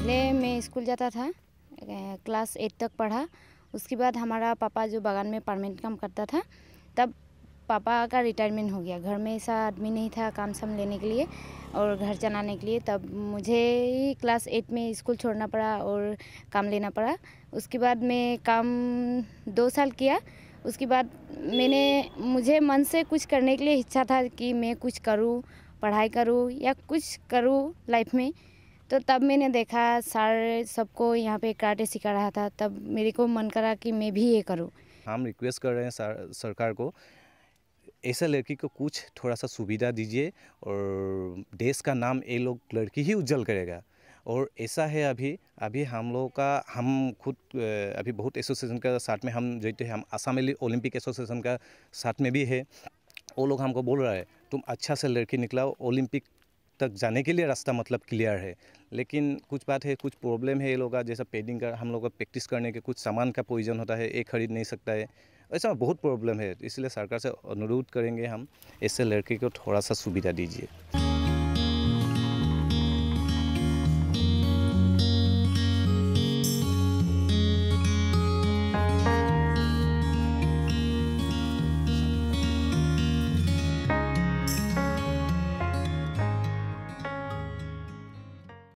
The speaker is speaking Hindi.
पहले मैं स्कूल जाता था, क्लास 8 तक पढ़ा। उसके बाद हमारा पापा जो बागान में परमानेंट काम करता था, तब पापा का रिटायरमेंट हो गया। घर में ऐसा आदमी नहीं था काम साम लेने के लिए और घर चलाने के लिए, तब मुझे ही क्लास 8 में स्कूल छोड़ना पड़ा और काम लेना पड़ा। उसके बाद मैं काम 2 साल किया। उसके बाद मुझे मन से कुछ करने के लिए इच्छा था कि मैं कुछ करूं, पढ़ाई करूं या कुछ करूं लाइफ में। तो तब मैंने देखा सर सबको यहाँ पे कराटे सिखा रहा था, तब मेरे को मन करा कि मैं भी ये करूं। हम रिक्वेस्ट कर रहे हैं सरकार को, ऐसा लड़की को कुछ थोड़ा सा सुविधा दीजिए और देश का नाम ये लोग लड़की ही उज्जवल करेगा। और ऐसा है अभी हम लोगों का, हम खुद अभी बहुत एसोसिएशन का साथ में हम जैसे हम असम ओलंपिक एसोसिएशन का साथ में भी है। वो लोग हमको बोल रहा है तुम अच्छा से लड़की निकलाओ, ओलंपिक तक जाने के लिए रास्ता मतलब क्लियर है। लेकिन कुछ बात है, कुछ प्रॉब्लम है ये लोग का, जैसा पेडिंग का हम लोग का प्रैक्टिस करने के कुछ सामान का प्रयोजन होता है, ये खरीद नहीं सकता है, ऐसा बहुत प्रॉब्लम है। इसलिए सरकार से अनुरोध करेंगे हम, इससे लड़की को थोड़ा सा सुविधा दीजिए।